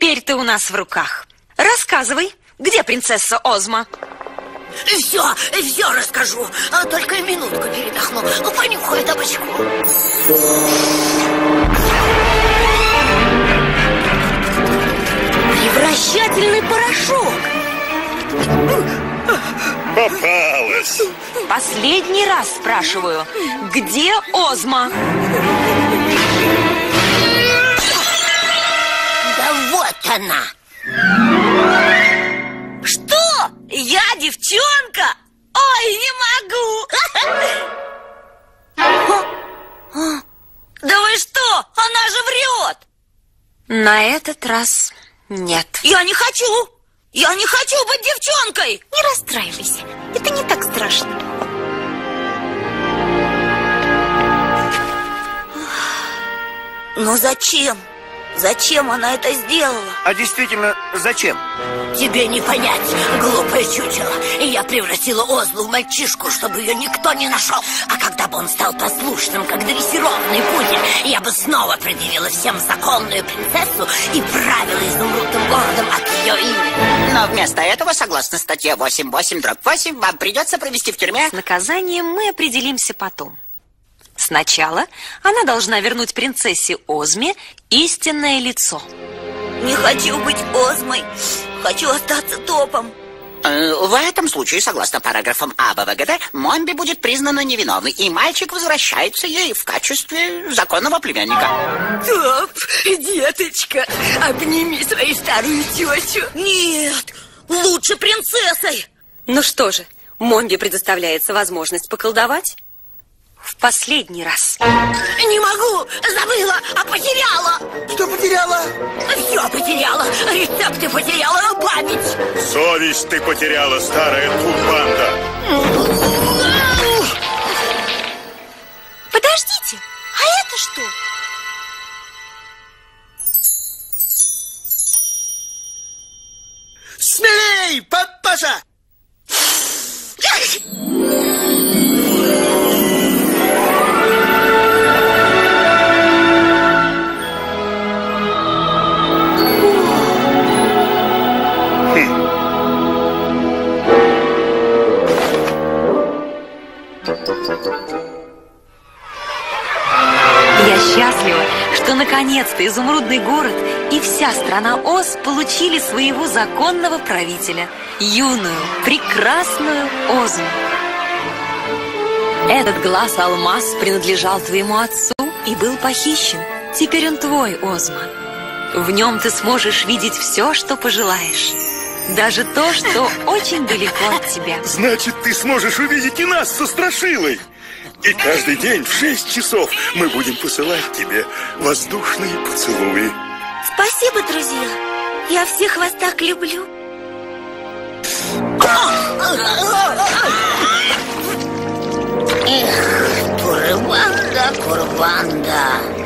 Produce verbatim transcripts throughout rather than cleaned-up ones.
Теперь ты у нас в руках. Рассказывай, где принцесса Озма? Все, все расскажу. А только минутку передохну. Понюхаю табачку. Превращательный порошок. Попалась. Последний раз спрашиваю, где Озма? Да вот она. Что? Я девчонка? Ой, не могу. Да вы что? Она же врет. На этот раз нет. Я не хочу. Я не хочу быть девчонкой. Не расстраивайся. Это не так страшно. Но зачем? Зачем она это сделала? А действительно, зачем? Тебе не понять, глупое чучело. И я превратила Озму в мальчишку, чтобы ее никто не нашел. А когда бы он стал послушным, как дрессированный пудель, я бы снова предъявила всем законную принцессу и правила изумрудным городом от ее имени. Но вместо этого, согласно статье восемь восемь дробь восемь, вам придется провести в тюрьме... С наказанием мы определимся потом. Сначала она должна вернуть принцессе Озме истинное лицо. Не хочу быть Озмой. Хочу остаться Топом. В этом случае, согласно параграфам А Б В Г Д, Момби будет признана невиновной, и мальчик возвращается ей в качестве законного племянника. Топ, деточка, обними свою старую тетю. Нет, лучше принцессой. Ну что же, Момби предоставляется возможность поколдовать? В последний раз. Не могу, забыла, а потеряла. Что потеряла? Все потеряла, рецепты потеряла, память. Совесть ты потеряла, старая турбанда. Подождите, а это что? Смелей, папаша! Я счастлива, что наконец-то изумрудный город и вся страна Оз получили своего законного правителя, юную, прекрасную Озму. Этот глаз-алмаз принадлежал твоему отцу и был похищен. Теперь он твой, Озма. В нем ты сможешь видеть все, что пожелаешь. Даже то, что очень далеко от тебя. Значит, ты сможешь увидеть и нас со Страшилой. И каждый день в шесть часов мы будем посылать тебе воздушные поцелуи. Спасибо, друзья. Я всех вас так люблю. Эх, курбанда, курбанда.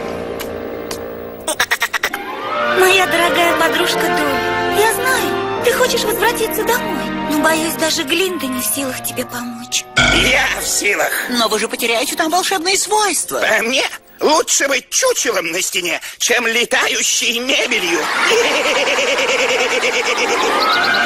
Моя дорогая подружка Долли, я знаю, ты хочешь возвратиться домой, но, боюсь, даже Глинда не в силах тебе помочь. Я в силах. Но вы же потеряете там волшебные свойства. По мне, лучше быть чучелом на стене, чем летающей мебелью.